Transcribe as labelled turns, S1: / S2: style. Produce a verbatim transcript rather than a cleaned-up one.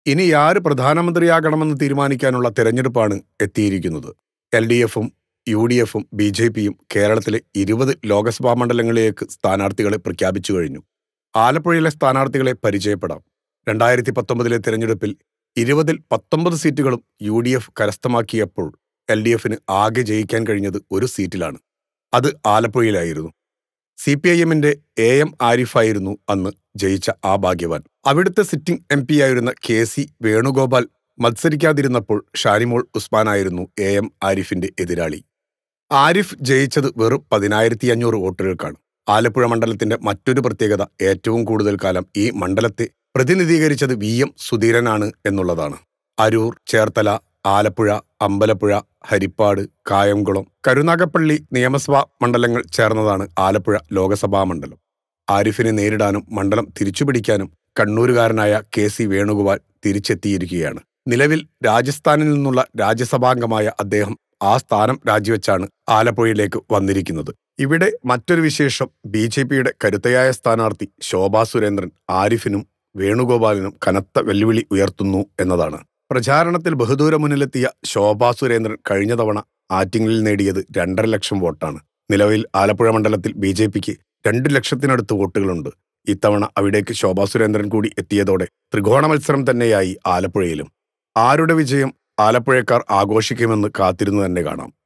S1: ഇനി ആര് പ്രധാനമന്ത്രിയാകണമെന്ന് തീരുമാനിക്കാനുള്ള തെരഞ്ഞെടുപ്പാണ് എത്തിയിരിക്കുന്നത്. എൽ ഡി എഫും യു ഡി എഫും ബി ജെ പിയും കേരളത്തിലെ ഇരുപത് ലോക്സഭാ മണ്ഡലങ്ങളിലേക്ക് സ്ഥാനാർത്ഥികളെ പ്രഖ്യാപിച്ചു കഴിഞ്ഞു. ആലപ്പുഴയിലെ സ്ഥാനാർത്ഥികളെ പരിചയപ്പെടാം. രണ്ടായിരത്തി പത്തൊമ്പതിലെ തെരഞ്ഞെടുപ്പിൽ ഇരുപതിൽ പത്തൊമ്പത് സീറ്റുകളും യു ഡി എഫ് കരസ്ഥമാക്കിയപ്പോൾ എൽ ഡി എഫിന് ആകെ ജയിക്കാൻ കഴിഞ്ഞത് ഒരു സീറ്റിലാണ്. അത് ആലപ്പുഴയിലായിരുന്നു. സി പി ഐ എമ്മിന്റെ എ എം ആരിഫായിരുന്നു അന്ന് ജയിച്ച ആ ഭാഗ്യവാൻ. അവിടുത്തെ സിറ്റിംഗ് എം പി ആയിരുന്ന കെ സി വേണുഗോപാൽ മത്സരിക്കാതിരുന്നപ്പോൾ ഷാനിമോൾ ഉസ്മാനായിരുന്നു എ എം ആരിഫിന്റെ എതിരാളി. ആരിഫ് ജയിച്ചത് വെറും പതിനായിരത്തി അഞ്ഞൂറ് വോട്ടുകൾക്കാണ്. ആലപ്പുഴ മണ്ഡലത്തിന്റെ മറ്റൊരു പ്രത്യേകത ഏറ്റവും കൂടുതൽ കാലം ഈ മണ്ഡലത്തെ പ്രതിനിധീകരിച്ചത് വി എം സുധീരനാണ് എന്നുള്ളതാണ്. അരൂർ, ചേർത്തല, ആലപ്പുഴ, അമ്പലപ്പുഴ, ഹരിപ്പാട്, കായംകുളം, കരുനാഗപ്പള്ളി നിയമസഭാ മണ്ഡലങ്ങൾ ചേർന്നതാണ് ആലപ്പുഴ ലോകസഭാ മണ്ഡലം. ആരിഫിനെ നേരിടാനും മണ്ഡലം തിരിച്ചുപിടിക്കാനും കണ്ണൂരുകാരനായ കെ സി വേണുഗോപാൽ തിരിച്ചെത്തിയിരിക്കുകയാണ്. നിലവിൽ രാജസ്ഥാനിൽ നിന്നുള്ള രാജ്യസഭാംഗമായ അദ്ദേഹം ആ സ്ഥാനം രാജിവെച്ചാണ് ആലപ്പുഴയിലേക്ക് വന്നിരിക്കുന്നത്. ഇവിടെ മറ്റൊരു വിശേഷം ബി ജെ പിയുടെ കരുത്തയായ സ്ഥാനാർത്ഥി ശോഭാ സുരേന്ദ്രൻ ആരിഫിനും വേണുഗോപാലിനും കനത്ത വെല്ലുവിളി ഉയർത്തുന്നു എന്നതാണ്. പ്രചാരണത്തിൽ ബഹുദൂര മുന്നിലെത്തിയ ശോഭാ സുരേന്ദ്രൻ കഴിഞ്ഞ തവണ ആറ്റിങ്ങലിൽ നേടിയത് രണ്ടര ലക്ഷം വോട്ടാണ്. നിലവിൽ ആലപ്പുഴ മണ്ഡലത്തിൽ ബി ജെ പിക്ക് രണ്ടു ലക്ഷത്തിനടുത്ത് വോട്ടുകളുണ്ട്. ഇത്തവണ അവിടേക്ക് ശോഭാ സുരേന്ദ്രൻ കൂടി എത്തിയതോടെ ത്രികോണ മത്സരം തന്നെയായി ആലപ്പുഴയിലും. ആരുടെ വിജയം ആലപ്പുഴക്കാർ ആഘോഷിക്കുമെന്ന് കാത്തിരുന്നു തന്നെ കാണാം.